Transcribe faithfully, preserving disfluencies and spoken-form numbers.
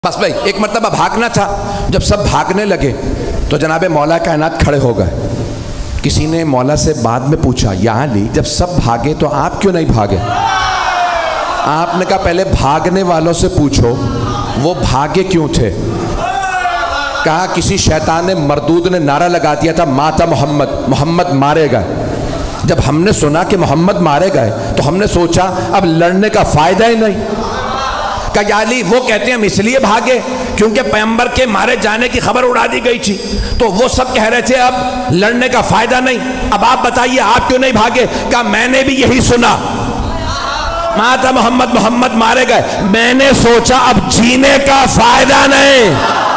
बस भाई एक मरतबा भागना था। जब सब भागने लगे तो जनाबे मौला कायनात खड़े हो गए। किसी ने मौला से बाद में पूछा, या अली जब सब भागे तो आप क्यों नहीं भागे? आपने कहा पहले भागने वालों से पूछो वो भागे क्यों थे। कहा किसी शैतान ने मरदूद ने नारा लगा दिया था, माता मोहम्मद, मोहम्मद मारे गए। जब हमने सुना कि मोहम्मद मारे गए तो हमने सोचा अब लड़ने का फायदा ही नहीं। कहा अली वो कहते हैं हम इसलिए भागे क्योंकि पैगंबर के मारे जाने की खबर उड़ा दी गई थी, तो वो सब कह रहे थे अब लड़ने का फायदा नहीं। अब आप बताइए आप क्यों नहीं भागे? कहा मैंने भी यही सुना, माता मोहम्मद, मोहम्मद मारे गए। मैंने सोचा अब जीने का फायदा नहीं।